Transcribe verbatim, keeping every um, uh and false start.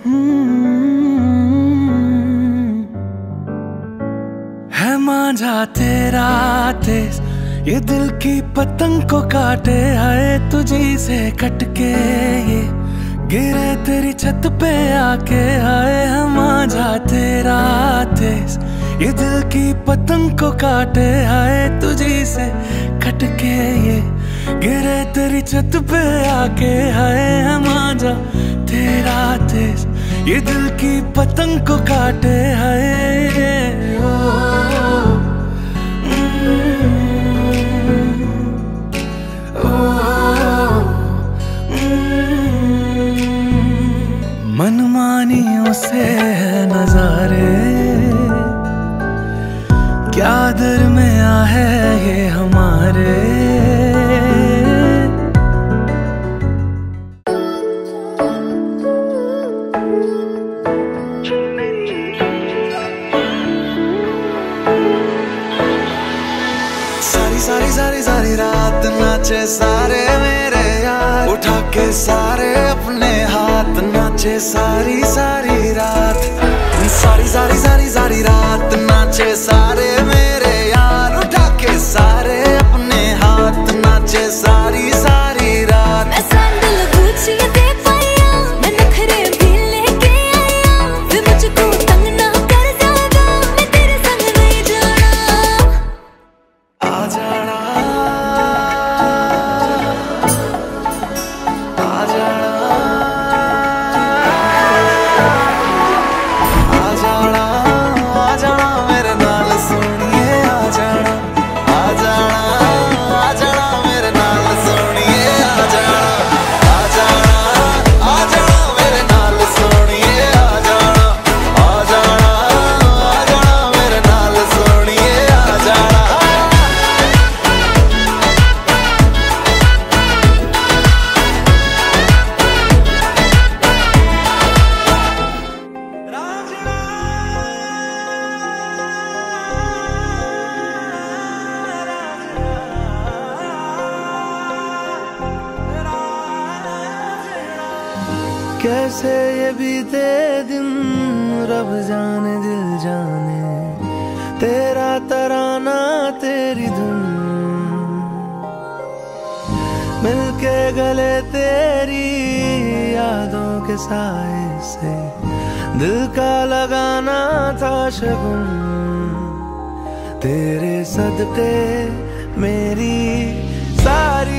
है मांझा तेरा तेज, ये दिल की पतंग को काटे, आए तुझी से कटके ये गिरे तेरी छत पे आके। आए है मांझा तेरा तेज, ये दिल की पतंग को काटे, आए तुझी से कटके ये गिरे तेरी छत पे आके। आए है मांझा तेरा तेज, ये दिल की पतंग को काटे, हाय ओ, ओ, मनमानियों से नजारे, क्या दरमिया है ये हमारे। सारी सारी सारी रात नाचे सारे मेरे यार, उठा के सारे अपने हाथ नाचे सारी सारी रात। सारी सारी सारी सारी रात नाचे सारे मेरे यार, उठा के सारे अपने हाथ नाचे सारी सारी रात। मैं सैंडल गुच्ची दे पाया, मैं नखरे भी लेके आया, वे मुझको तंग ना कर ज्यादा, मैं तेरे संग नहीं जाना। आ जाना कैसे ये बीते दिन, रब जाने दिल जाने, तेरा तराना तेरी धुन मिलके गले तेरी यादों के साए से, दिल का लगाना था शगुन। तेरे सदके मेरी सारी